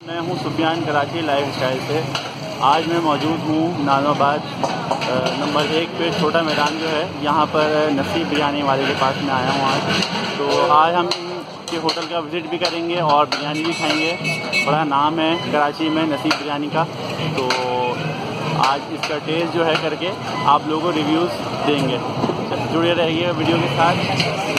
मैं हूं Sufiyan Karachi life style से। आज मैं मौजूद हूं नाज़िमाबाद नंबर 1 पे छोटा मैदान जो है, यहाँ पर नसीब बिरयानी वाले के पास में आया हूँ आज। तो आज हम इनके होटल का विज़िट भी करेंगे और बिरयानी भी खाएंगे। बड़ा नाम है कराची में नसीब बिरयानी का, तो आज इसका टेस्ट जो है करके आप लोगों को रिव्यूज़ देंगे। जुड़े रहिए वीडियो के साथ।